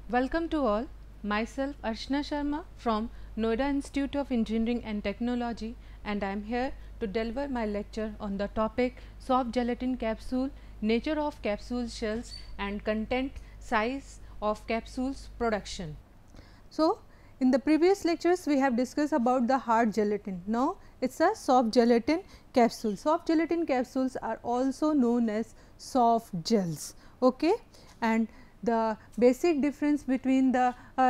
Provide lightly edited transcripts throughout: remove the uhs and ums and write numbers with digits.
Welcome to all. Myself Archana Sharma from Noida Institute of Engineering and Technology, and I am here to deliver my lecture on the topic soft gelatin capsule, nature of capsule shells and content size of capsules production. So, in the previous lectures we have discussed about the hard gelatin. Now, it is a soft gelatin capsule. Soft gelatin capsules are also known as soft gels. Okay? And the basic difference between the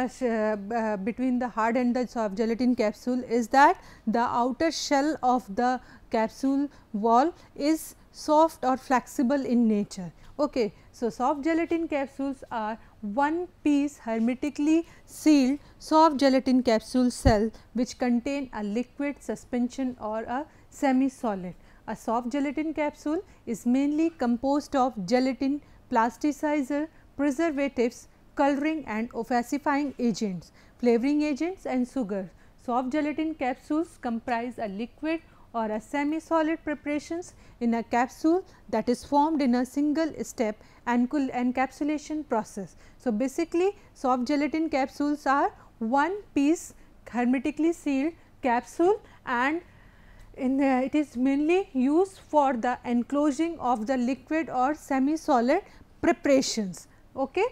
hard and the soft gelatin capsule is that the outer shell of the capsule wall is soft or flexible in nature. Okay. So, soft gelatin capsules are one piece hermetically sealed soft gelatin capsule cell which contain a liquid, suspension or a semi solid. A soft gelatin capsule is mainly composed of gelatin, plasticizer, preservatives, coloring and opacifying agents, flavoring agents and sugar. Soft gelatin capsules comprise a liquid or a semi solid preparations in a capsule that is formed in a single step encapsulation process. So, basically soft gelatin capsules are one piece hermetically sealed capsule, and it is mainly used for the enclosing of the liquid or semi solid preparations. Okay.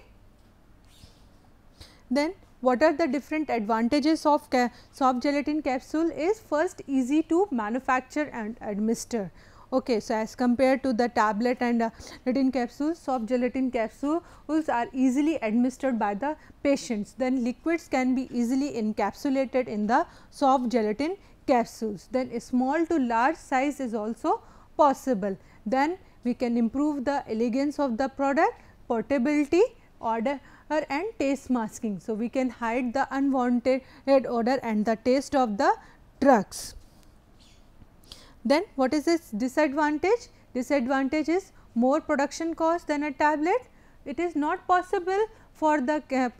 Then what are the different advantages of soft gelatin capsule is first easy to manufacture and administer. Okay, so, as compared to the tablet and gelatin capsules, soft gelatin capsules are easily administered by the patients. Then liquids can be easily encapsulated in the soft gelatin capsules. Then a small to large size is also possible. Then we can improve the elegance of the product, portability, odor and taste masking. So, we can hide the unwanted odor and the taste of the drugs. Then what is its disadvantage? Disadvantage is more production cost than a tablet. It is not possible for the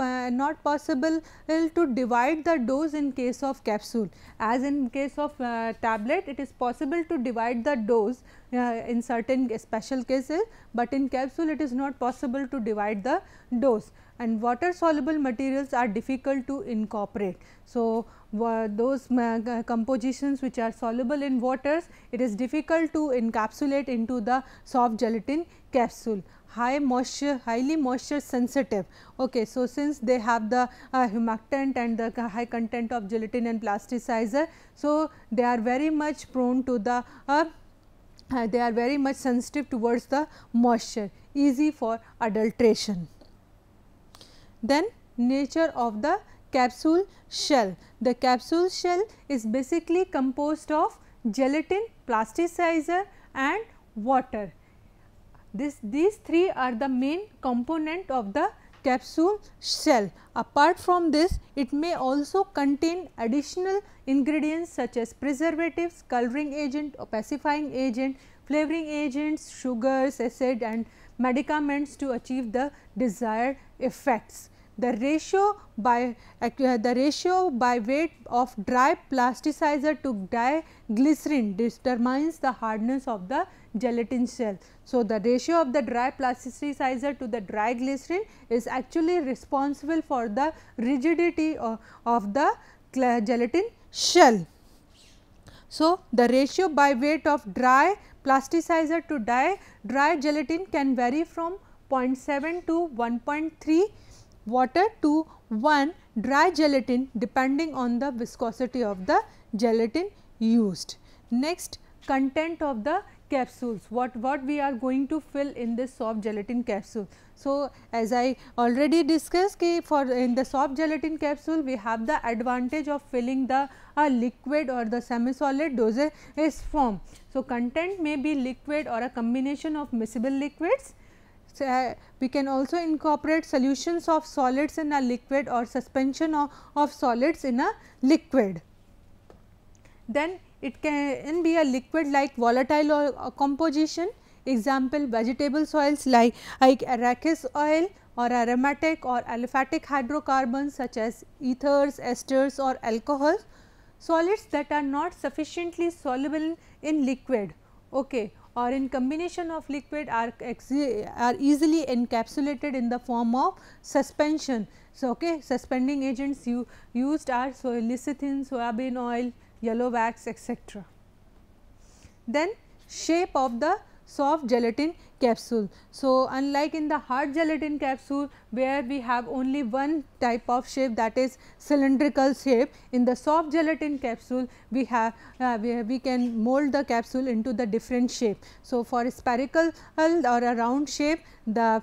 to divide the dose in case of capsule, as in case of tablet it is possible to divide the dose in certain special cases, but in capsule it is not possible to divide the dose, and water soluble materials are difficult to incorporate. So, those compositions which are soluble in waters, it is difficult to encapsulate into the soft gelatin capsule. Highly moisture sensitive. Okay, so, since they have the humectant and the high content of gelatin and plasticizer, so they are very much prone to the they are very much sensitive towards the moisture, easy for adulteration. Then nature of the capsule shell. The capsule shell is basically composed of gelatin, plasticizer and water. These three are the main component of the capsule shell. Apart from this, it may also contain additional ingredients such as preservatives, coloring agent, opacifying agent, flavoring agents, sugars, acid and medicaments to achieve the desired effects. The ratio by weight of dry plasticizer to dry glycerin determines the hardness of the gelatin shell. So, the ratio of the dry plasticizer to the dry glycerin is actually responsible for the rigidity of the gelatin shell. So, the ratio by weight of dry plasticizer to dry gelatin can vary from 0.7 to 1.3 water to 1 dry gelatin depending on the viscosity of the gelatin used. Next, content of the capsules, what we are going to fill in this soft gelatin capsule. So, as I already discussed for in the soft gelatin capsule we have the advantage of filling the liquid or the semi solid dosage form. So, content may be liquid or a combination of miscible liquids. So, we can also incorporate solutions of solids in a liquid or suspension of solids in a liquid. Then it can be a liquid like volatile or composition, example vegetable oils like arachis oil or aromatic or aliphatic hydrocarbons such as ethers, esters or alcohols. Solids that are not sufficiently soluble in liquid, okay, or in combination of liquid are easily encapsulated in the form of suspension. So, okay, suspending agents used are lecithin, soybean oil, yellow wax, etc. Then shape of the soft gelatin capsule. So, unlike in the hard gelatin capsule where we have only one type of shape, that is cylindrical shape, in the soft gelatin capsule we have we can mold the capsule into the different shape. So, for a spherical or a round shape, the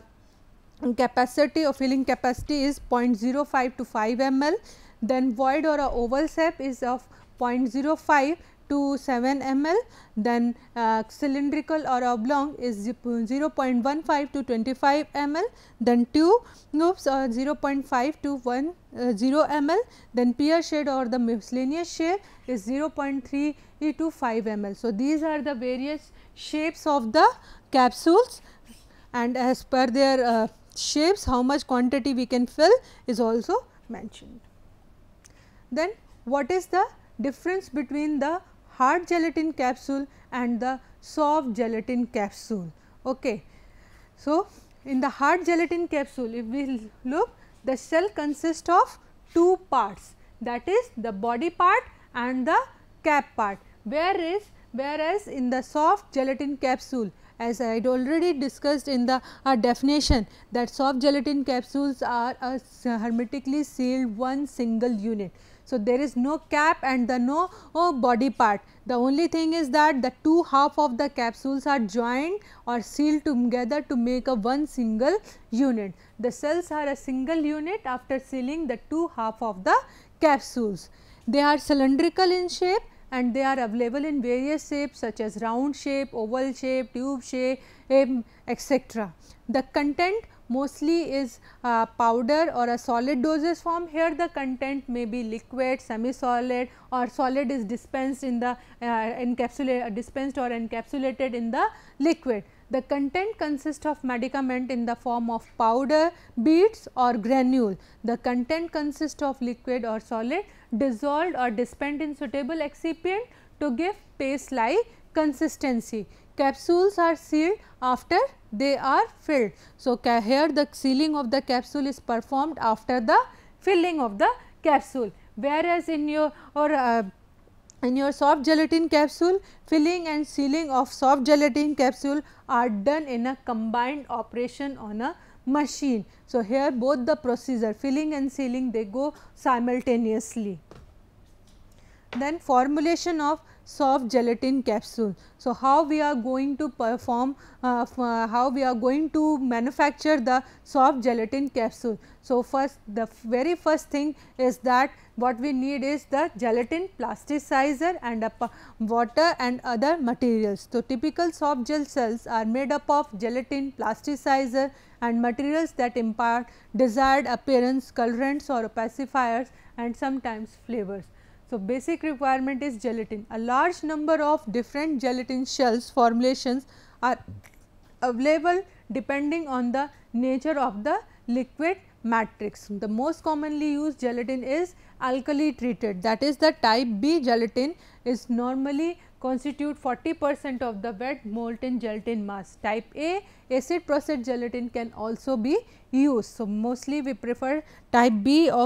capacity or filling capacity is 0.05 to 5 ml, then void or a oval shape is of 0.05 to 7 ml, then cylindrical or oblong is 0.15 to 25 ml, then tubes are 0.5 to 10 ml, then pear shaped or the miscellaneous shape is 0.3 to 5 ml. So, these are the various shapes of the capsules, and as per their shapes how much quantity we can fill is also mentioned. Then what is the difference between the hard gelatin capsule and the soft gelatin capsule? Okay. So, in the hard gelatin capsule, if we look, the shell consists of two parts, that is the body part and the cap part, whereas in the soft gelatin capsule, as I had already discussed in the definition, that soft gelatin capsules are a hermetically sealed one single unit. So, there is no cap and the no body part. The only thing is that the two half of the capsules are joined or sealed together to make a one single unit. The cells are a single unit after sealing the two half of the capsules. They are cylindrical in shape and they are available in various shapes such as round shape, oval shape, tube shape, etc. The content mostly is powder or a solid dosage form. Here the content may be liquid, semi-solid or solid is dispensed in the dispensed or encapsulated in the liquid. The content consists of medicament in the form of powder, beads or granule. The content consists of liquid or solid dissolved or dispensed in suitable excipient to give paste like consistency. Capsules are sealed after they are filled. So, here the sealing of the capsule is performed after the filling of the capsule, whereas in your soft gelatin capsule, filling and sealing of soft gelatin capsule are done in a combined operation on a machine. So, here both the procedure filling and sealing they go simultaneously. Then formulation of soft gelatin capsule. So, how we are going to perform how we are going to manufacture the soft gelatin capsule. So, the very first thing is that what we need is the gelatin plasticizer and water and other materials. So, typical soft gel cells are made up of gelatin plasticizer and materials that impart desired appearance, colorants or opacifiers and sometimes flavors. So, basic requirement is gelatin. A large number of different gelatin shells formulations are available depending on the nature of the liquid matrix. The most commonly used gelatin is alkali treated, that is the type B gelatin is normally constitute 40% of the wet molten gelatin mass. Type A acid processed gelatin can also be used. So, mostly we prefer type B type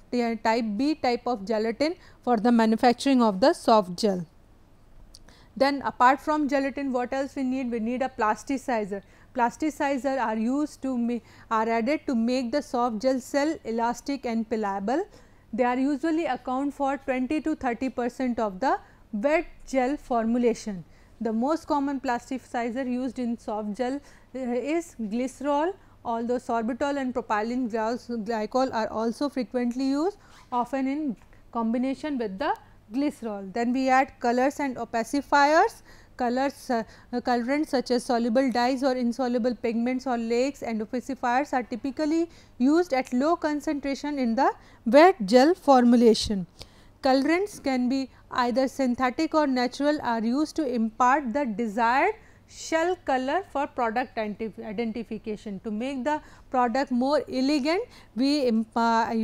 of gelatin for the manufacturing of the soft gel. Then apart from gelatin, what else we need? We need a plasticizer. Plasticizer are used to are added to make the soft gel cell elastic and pliable. They are usually account for 20 to 30% of the wet gel formulation. The most common plasticizer used in soft gel is glycerol, although sorbitol and propylene glycol are also frequently used, often in combination with the glycerol. Then we add colors and opacifiers. Colorants such as soluble dyes or insoluble pigments or lakes and opacifiers are typically used at low concentration in the wet gel formulation. Colorants can be either synthetic or natural, are used to impart the desired shell color for product identification. To make the product more elegant, we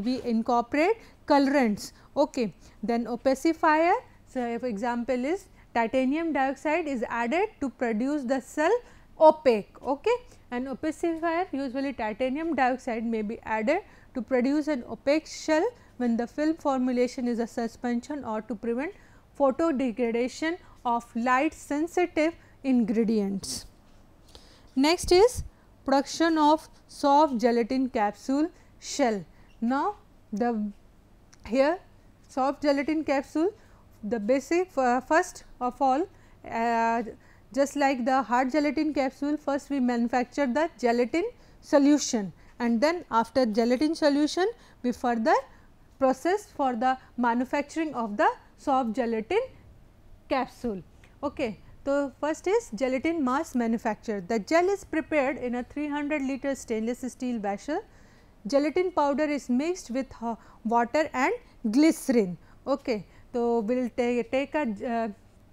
incorporate colorants. Okay. Then opacifier, so for example is titanium dioxide is added to produce the cell opaque. Okay. An opacifier, usually titanium dioxide, may be added to produce an opaque shell when the film formulation is a suspension or to prevent photo degradation of light sensitive ingredients. Next is production of soft gelatin capsule shell. Now, here soft gelatin capsule, the basic first of all, just like the hard gelatin capsule, first we manufacture the gelatin solution, and then after gelatin solution we further process for the manufacturing of the soft gelatin capsule. Okay. So, first is gelatin mass manufacture. The gel is prepared in a 300 liter stainless steel vessel. Gelatin powder is mixed with water and glycerin. Okay. So, we will take a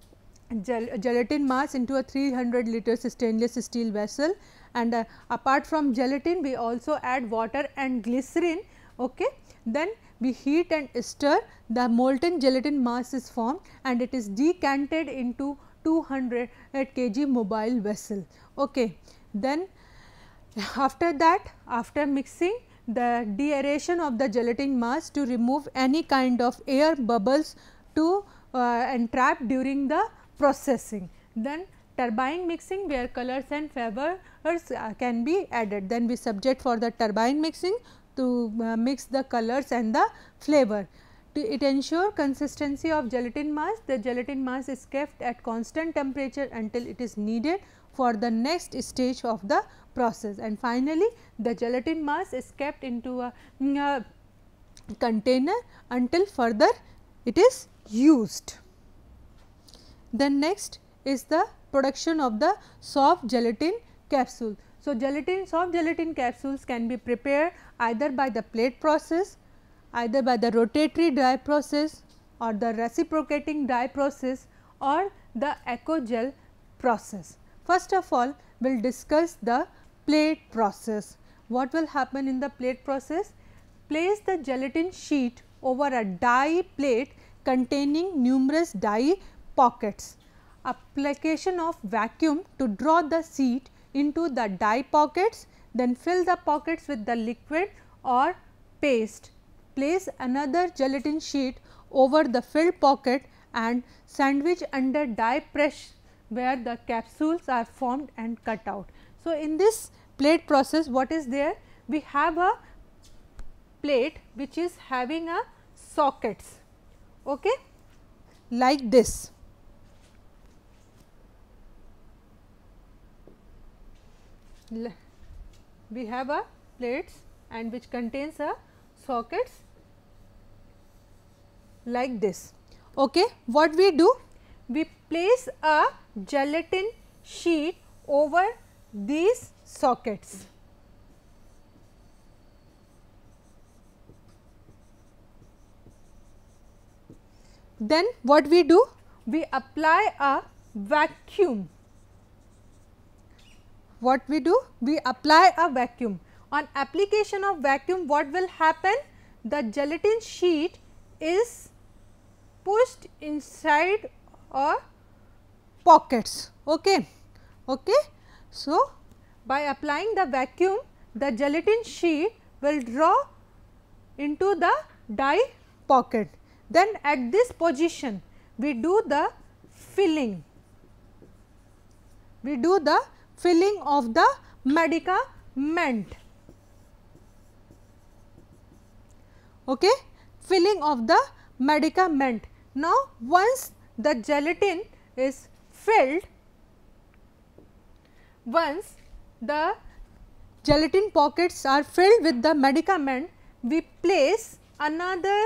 gelatin mass into a 300 liters stainless steel vessel, and apart from gelatin we also add water and glycerin. Okay. Then we heat and stir, the molten gelatin mass is formed and it is decanted into 200 kg mobile vessel. Okay. Then after that, after mixing, the deaeration of the gelatin mass to remove any kind of air bubbles to entrap during the processing. Then turbine mixing, where colors and flavors can be added. Then we subject for the turbine mixing to mix the colors and the flavor. It ensure consistency of gelatin mass. The gelatin mass is kept at constant temperature until it is needed for the next stage of the process, and finally, the gelatin mass is kept into a container until further it is used. Then next is the production of the soft gelatin capsule. So, soft gelatin capsules can be prepared either by the plate process, either by the rotatory dry process, or the reciprocating dry process, or the eco-gel process. First of all, we will discuss the plate process. What will happen in the plate process? Place the gelatin sheet over a die plate containing numerous die pockets. Application of vacuum to draw the sheet into the die pockets, then fill the pockets with the liquid or paste. Place another gelatin sheet over the filled pocket and sandwich under die press where the capsules are formed and cut out. So, in this plate process, what is there? We have a plate which is having a sockets, okay, like this. We have a plates and which contains a sockets like this. Okay. What we do? We place a gelatin sheet over these sockets. Then what we do? We apply a vacuum. What we do? We apply a vacuum. On application of vacuum, what will happen? The gelatin sheet is pushed inside pockets. Okay. Okay. So, by applying the vacuum, the gelatin sheet will draw into the die pocket. Then at this position, we do the filling. We do the filling of the medicament. Okay, filling of the medicament. Now, once the gelatin is filled, once the gelatin pockets are filled with the medicament, we place another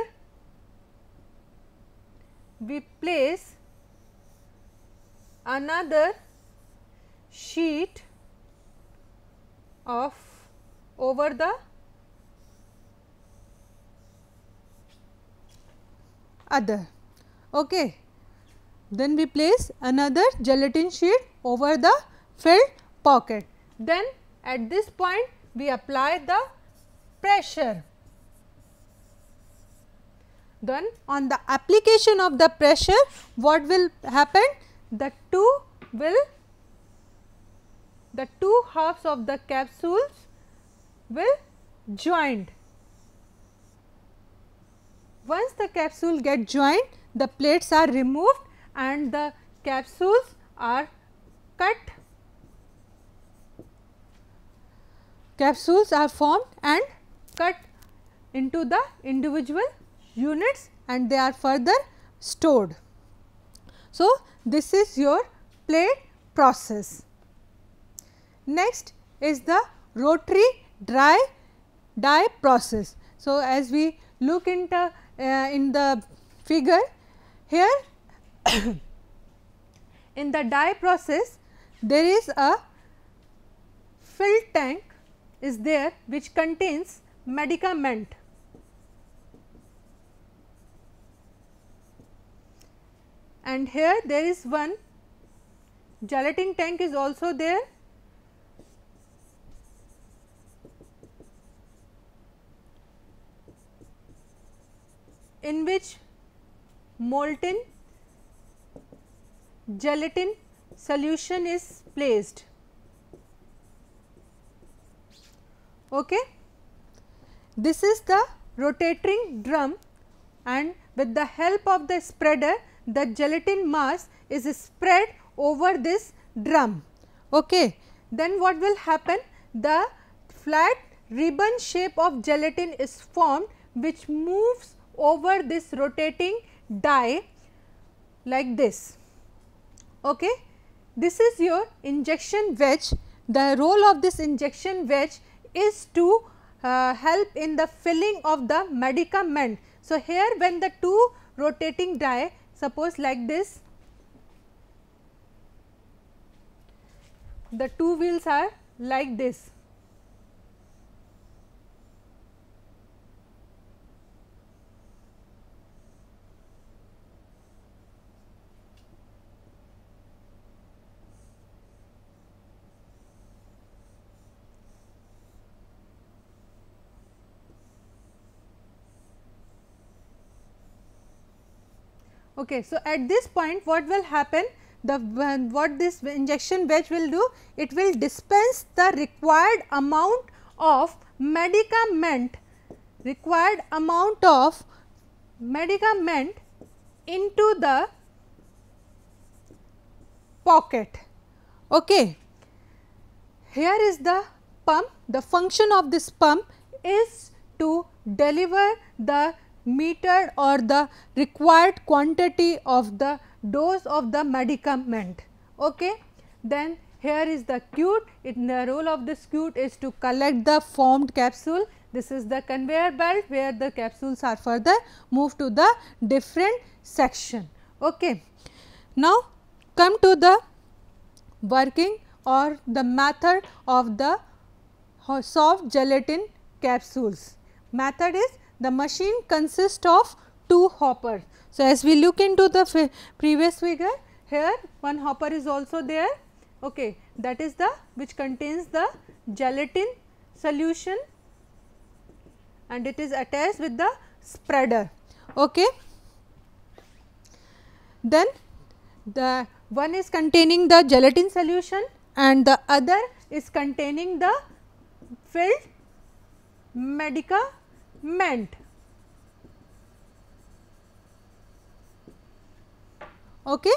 sheet of over the other. Okay. Then we place another gelatin sheet over the filled pocket. Then at this point we apply the pressure. Then on the application of the pressure, what will happen? the two halves of the capsules will joined. Once the capsule get joined, the plates are removed and the capsules are cut. Capsules are formed and cut into the individual units and they are further stored. So, this is your plate process. Next is the rotary die process. So, as we look into in the figure here in the die process, there is a filled tank is there which contains medicament. And here there is one gelatin tank is also there. In which molten gelatin solution is placed. Okay. This is the rotating drum and with the help of the spreader, the gelatin mass is spread over this drum. Okay. Then what will happen? The flat ribbon shape of gelatin is formed which moves over this rotating die like this. Okay. This is your injection wedge. The role of this injection wedge is to help in the filling of the medicament. So, here when the two rotating die, suppose like this, the two wheels are like this. Okay. So, at this point what will happen? What this injection wedge will do? It will dispense the required amount of medicament into the pocket. Okay. Here is the pump. The function of this pump is to deliver the metered or the required quantity of the dose of the medicament. Okay. Then here is the chute. The role of this chute is to collect the formed capsule. This is the conveyor belt where the capsules are further moved to the different section. Okay. Now, come to the working or the method of the soft gelatin capsules. Method is the machine consists of two hoppers. So, as we look into the previous figure, here one hopper is also there. Okay, that is the which contains the gelatin solution and it is attached with the spreader. Okay. Then the one is containing the gelatin solution and the other is containing the filled medicament. Okay.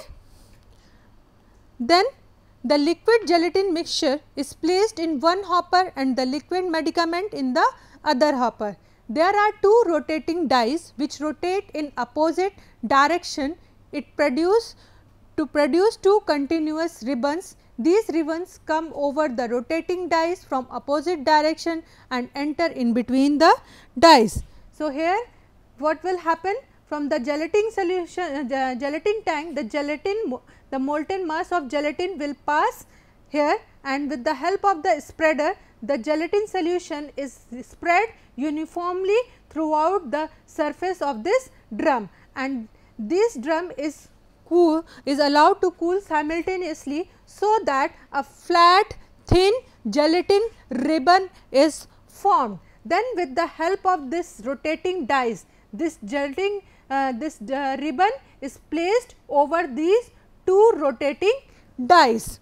Then the liquid gelatin mixture is placed in one hopper and the liquid medicament in the other hopper. There are two rotating dies which rotate in opposite direction. It produce two continuous ribbons. These ribbons come over the rotating dies from opposite direction and enter in between the dies. So, here what will happen? From the gelatin solution, gelatin tank, the molten mass of gelatin will pass here and with the help of the spreader, the gelatin solution is spread uniformly throughout the surface of this drum and this drum is allowed to cool simultaneously, so that a flat thin gelatin ribbon is formed. Then with the help of this rotating dies, this ribbon is placed over these two rotating dies.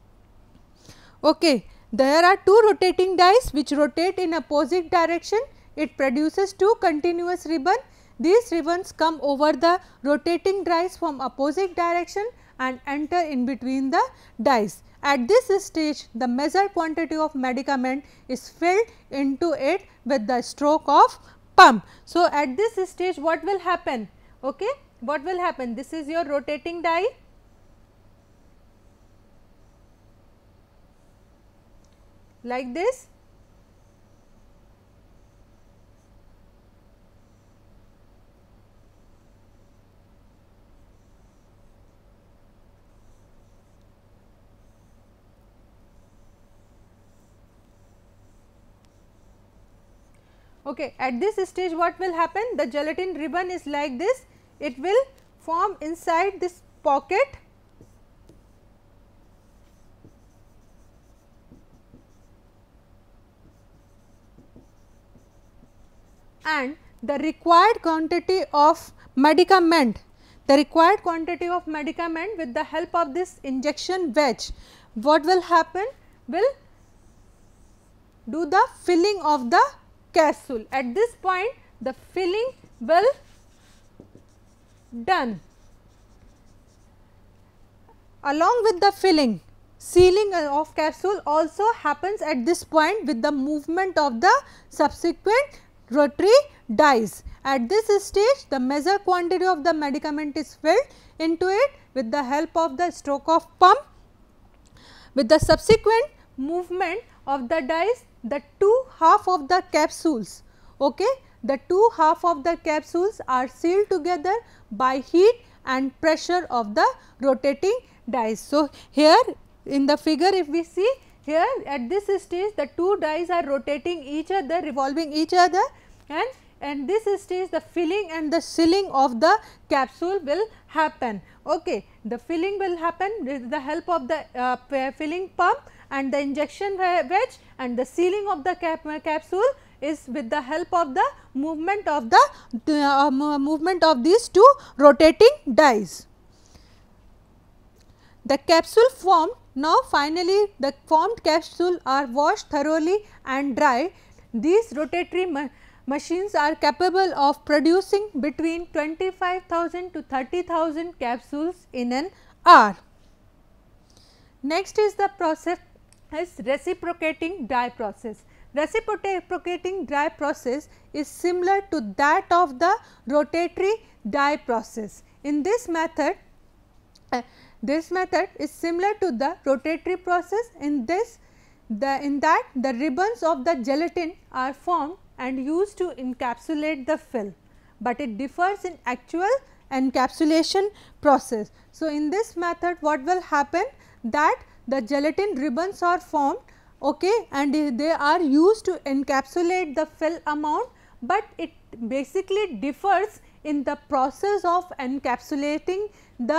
Okay. There are two rotating dies which rotate in opposite direction. It produces two continuous ribbon. These ribbons come over the rotating dies from opposite direction and enter in between the dies. At this stage, the measured quantity of medicament is filled into it with the stroke of pump. So, at this stage what will happen? Okay? What will happen? This is your rotating die. Like this. Okay. At this stage what will happen? The gelatin ribbon is like this, it will form inside this pocket and the required quantity of medicament, with the help of this injection wedge, what will happen? Will do the filling of the capsule. At this point the filling will done. Along with the filling, sealing of capsule also happens at this point with the movement of the subsequent rotary dies. At this stage the measured quantity of the medicament is filled into it with the help of the stroke of pump. With the subsequent movement of the dies, the two half of the capsules, okay, the two half of the capsules are sealed together by heat and pressure of the rotating dies. So, here in the figure if we see here at this stage the two dies are rotating each other, revolving each other, and this stage the filling and the sealing of the capsule will happen. Okay. The filling will happen with the help of the filling pump and the injection wedge, and the sealing of the capsule is with the help of the movement of these two rotating dies. The capsule formed. Now, finally, the formed capsule are washed thoroughly and dried. These rotatory machines are capable of producing between 25,000 to 30,000 capsules in an hour. Next is the process is reciprocating die process. Reciprocating die process is similar to that of the rotatory die process. In this method is similar to the rotatory process. In that the ribbons of the gelatin are formed and used to encapsulate the film, but it differs in actual encapsulation process. So, in this method what will happen, that the gelatin ribbons are formed, okay, and they are used to encapsulate the film amount, but it basically differs in the process of encapsulating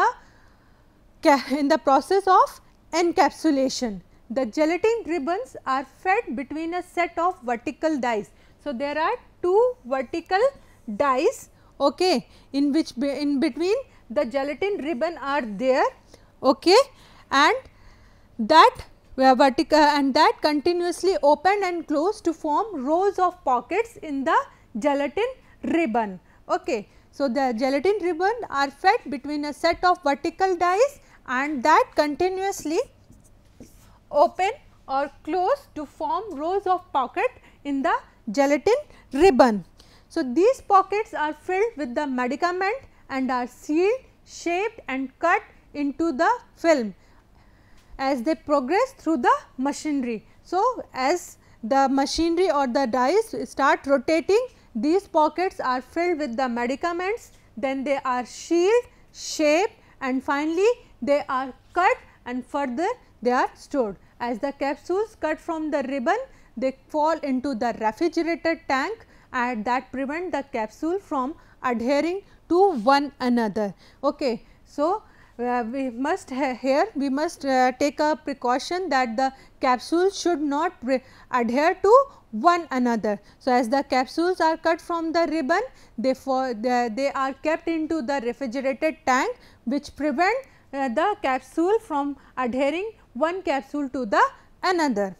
encapsulation. The gelatin ribbons are fed between a set of vertical dies. So, there are two vertical dies, okay, in between the gelatin ribbon are there, okay, and that vertical and that continuously open and close to form rows of pockets in the gelatin ribbon. Okay. So, the gelatin ribbon are fed between a set of vertical dies and that continuously open or close to form rows of pocket in the gelatin ribbon. So, these pockets are filled with the medicament and are sealed, shaped and cut into the film as they progress through the machinery. So, as the machinery or the dies start rotating, these pockets are filled with the medicaments, then they are sealed, shaped and finally, they are cut and further they are stored. As the capsules cut from the ribbon, they fall into the refrigerator tank and that prevent the capsule from adhering to one another. Okay. So, we must take a precaution that the capsule should not adhere to one another. So, as the capsules are cut from the ribbon, they are kept into the refrigerated tank which prevent the capsule from adhering one capsule to the another.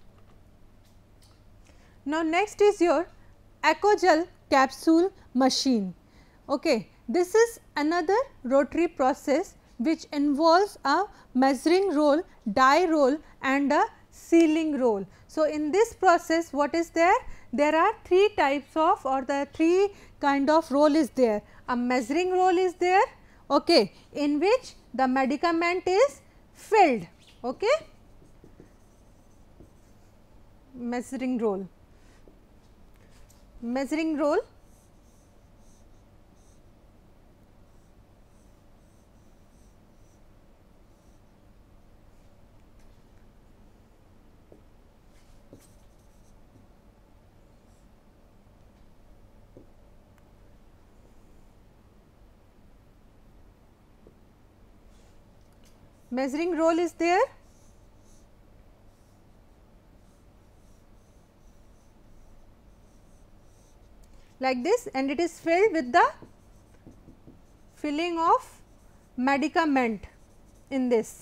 Now, next is your Ecogel capsule machine. Okay. This is another rotary process which involves a measuring roll, die roll and a sealing roll. So, in this process what is there? There are three types of, or the three kind of roll is there. A measuring roll is there, okay, in which the medicament is filled. Okay. Measuring roll. Measuring roll, measuring roll is there. Like this, and it is filled with the filling of medicament in this.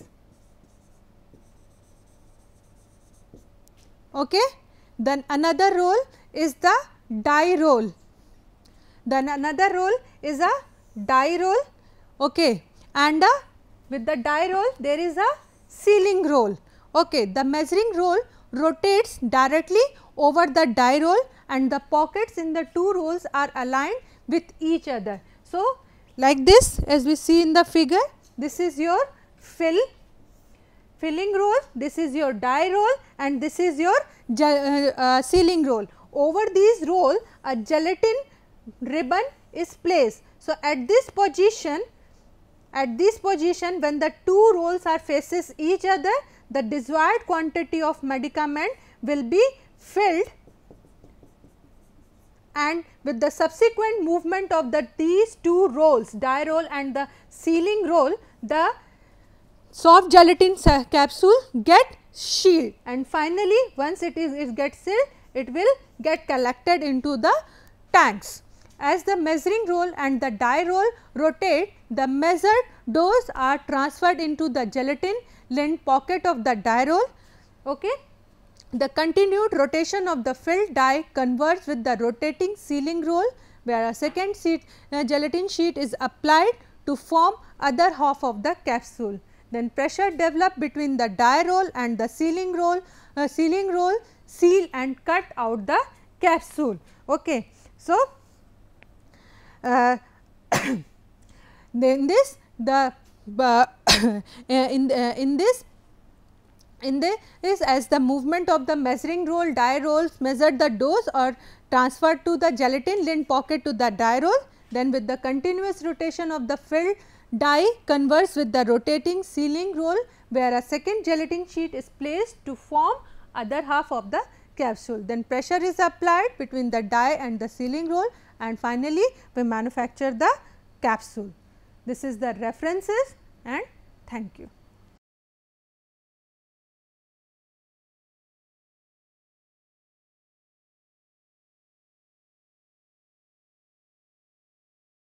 Okay. Then another roll is the die roll. Then another roll is a die roll, okay, and with the die roll there is a sealing roll. Okay. The measuring roll rotates directly over the die roll and the pockets in the two rolls are aligned with each other. So, like this, as we see in the figure, this is your filling roll, this is your die roll and this is your sealing roll. Over these roll a gelatin ribbon is placed. So, at this position when the two rolls are faces each other, the desired quantity of medicament will be filled, and with the subsequent movement of these two rolls, die roll and the sealing roll, the soft gelatin capsule get sealed, and finally, once it gets sealed, it will get collected into the tanks. As the measuring roll and the die roll rotate, the measured dose are transferred into the gelatin lined pocket of the die roll. Okay. The continued rotation of the filled die converges with the rotating sealing roll, where a second gelatin sheet is applied to form other half of the capsule. Then pressure develop between the die roll and the sealing roll seal and cut out the capsule. Okay. So, then this the in this as the movement of the measuring roll, die rolls measured the dose or transferred to the gelatin lined pocket to the die roll. Then with the continuous rotation of the filled die converges with the rotating sealing roll, where a second gelatin sheet is placed to form other half of the capsule. Then pressure is applied between the die and the sealing roll, and finally, we manufacture the capsule. This is the references, and thank you.